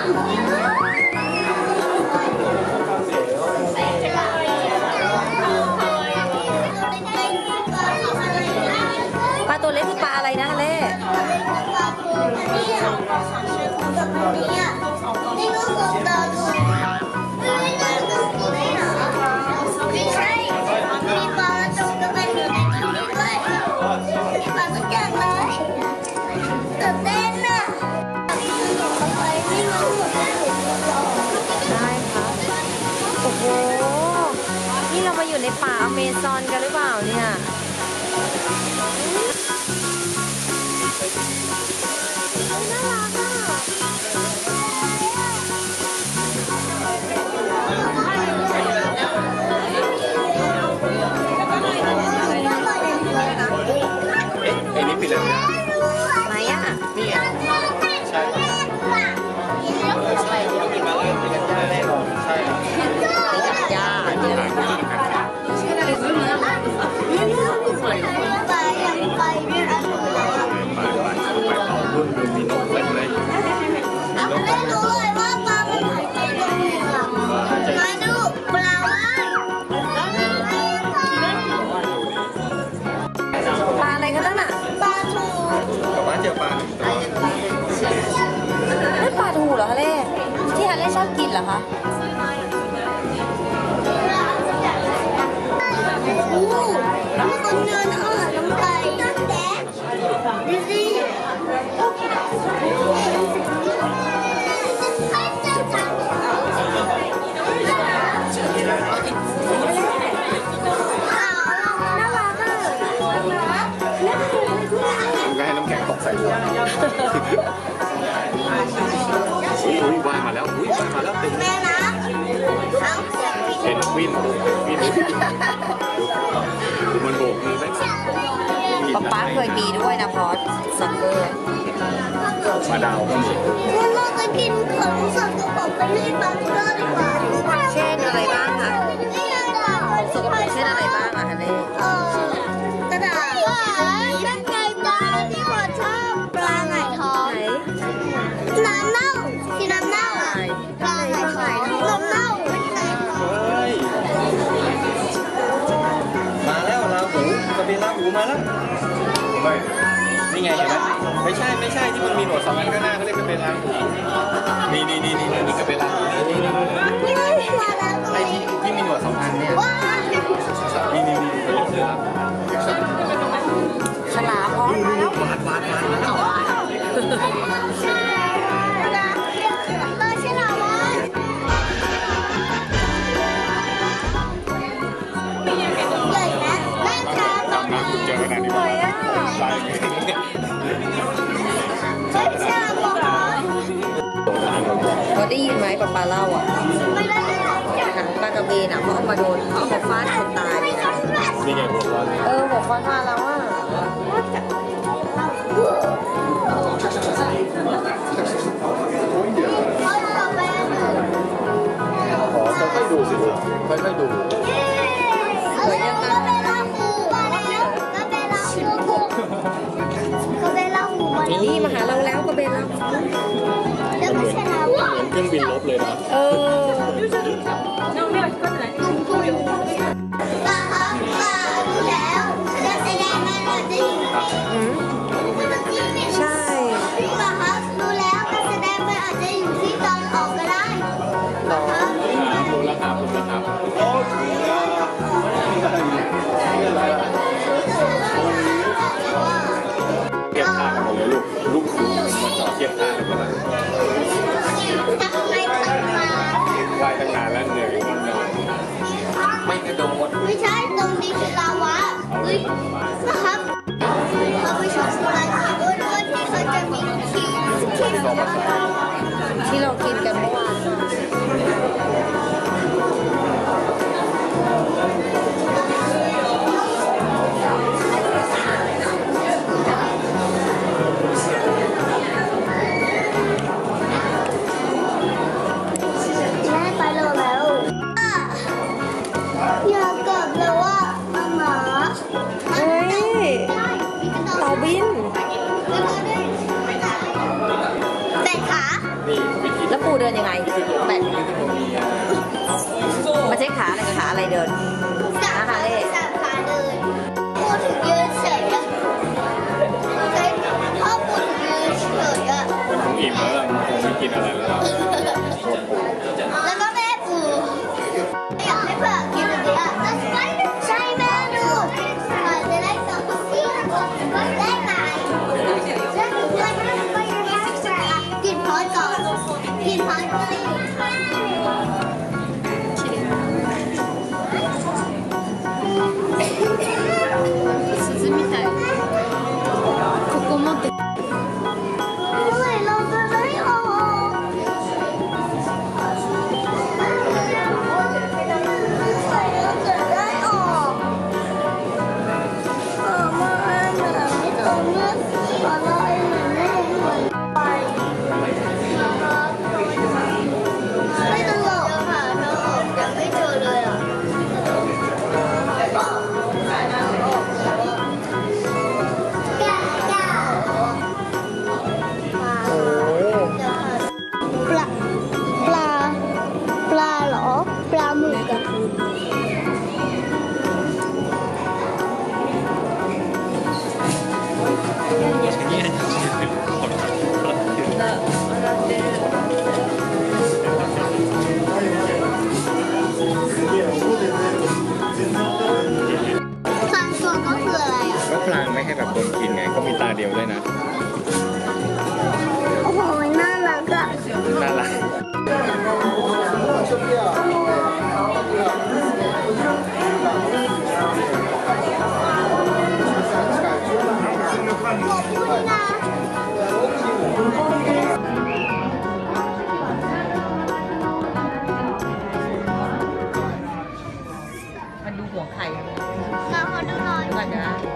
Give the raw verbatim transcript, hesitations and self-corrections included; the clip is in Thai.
ปลาตัวเล็กคือปลาอะไรนะเล่อยู่ในป่าอเมซอนกันหรือเปล่าเนี่ยน่ารักอ่ะเอ๊ะไอ้นี่ปิดแล้วไหนอ่ะนี่อ่ะใช่ใช่เขากินมาแล้วกินกันได้แน่นอนใช่จ้าเดี๋ยวรุ่นดูมีนกเต็มเลยไม่รู้เลยว่าปลามันหายใจตรงไหนอ่ะมาดูปลาว่ายปลาอะไรกันนั่นน่ะปลาทูแต่ว่าเจอปลาไม่ปลาทูเหรอคะเล่ที่ฮันเล่ชอบกินเหรอคะโอ้มีคนเดินเอาหันลงไปดิสิอุ้ยว่ายมาแล้วอุ้ยว่ายมาแล้วเต็มแม่นะเห็นวินวินดูมันโบกมือไหมป๊าป๊าเคยมีด้วยนะพอสซักเกอร์มาดาวก็มีงั้นเราจะกินของสดกระป๋องไปให้ปลาเกอร์ดีกว่าเช่นอะไรบ้างคะสกปรกเช่นอะไรบ้างอะคะเนี่ยเออกระดาษเป็นไงปลาที่หมดชอบปลาไหงทองน้ำเน่าที่น้ำเน่าปลาไหงทองน้ำเน่ามาแล้วลาหูกระเบนลาหูมาแล้วนี่ไงเห็นไหมไม่ใช่ไม่ใช่ที่มันมีหนวดสองอันข้างหน้าเขาเรียกกระเบนลาหูนี่นี่นี่นี่นี่กระเบนลาหูนี่นี่นี่ไอ้ที่ที่มีหนวดสองอันเนี่ยนี่นี่นี่ฉลามพร้อมมาแล้ววาดวาดวาดแล้วเจอขนาดนี้เลยอ่ะเขาได้ยินไหมป๊าป๊าเล่าอ่ะหนังปลากระเบนอ่ะเขาเอามาโดนเขาเอามาฟาดคนตายเลยนะนี่ไงหัวฟาดเออหัวฟาดมาแล้วอ่ะขอค่อยๆดูสิค่อยๆดูสวยยังไงนี่มาหาเราแล้วกระเบนแล้วแล้วไม่ใช่เราเหมือนเครื่องบินลบเลยนะเออปลาครับปลาดูแล้วแล้วแสดงว่าเราจะอยู่ใช่ปลาครับดูแล้วการแสดงมันอาจจะอยู่ที่ตอนออกก็ได้หรอดูแล้วครับดูแล้วครับเทียบท่ากันหมดเลยลูกลูกเทียบท่ากันหมดเลยว่ายตั้งนานแล้วเหนื่อยไม่กระโดดไม่ใช่ตรงนี้คือลาวาเฮ้ยนะครับเราไปชมสถานที่อ้วนๆที่เขาจะมีคีคีที่เรากินกันเมื่อวานเป็ดขาแล้วปูเดินยังไงแบบมาเช็คขาอะไรกับขาอะไรเดินสามขาสามขาเดินปูถึงยืนเฉยอะใช้พ่อปูถึงยืนเฉยอะมันคงอิ่มแล้วมันคงไม่กินอะไรแล้วแล้วก็แม่ปูอยากให้เพื่อนกินแบบนี้อ่ะใช่แม่ดูอาจจะได้สองสี่ได้ไหมกินพอก่อนกินพอก่อน鈴みたいここ持ってเมื่อเราจะได้ออกไม่ตลกค่ะน้องออกยังไม่เจอเลยอ่ะปลาปลาปลาเหรอปลาหมึกอะฟังตัวก็คืออะไรอ่ะก็พลางไม่ให้แบบโดนกินไงก็มีตาเดียวด้วยนะโอ้โหน่ารักอ่ะน่ารักขอบคุณนะมันดูหัวไข่มาขอดูหน่อยก่อนนะ